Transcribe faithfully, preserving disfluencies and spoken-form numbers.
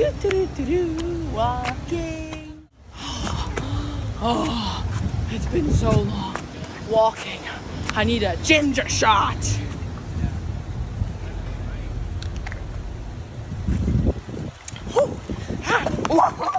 Do, do, do, do, do, walking. Oh, it's been so long walking. I need a ginger shot. Whew. Ah,